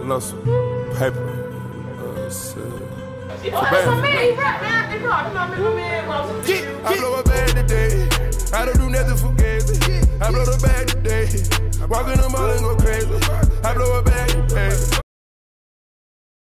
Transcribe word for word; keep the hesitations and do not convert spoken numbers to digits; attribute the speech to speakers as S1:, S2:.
S1: blow some paper. Uh, so,
S2: Oh, that's my man. He rap, man. They know, you know, my man.
S1: I blow a bag today. I don't do nothing for gazy. I blow the bag today. Walk in the mall and go crazy. I blow a bag today.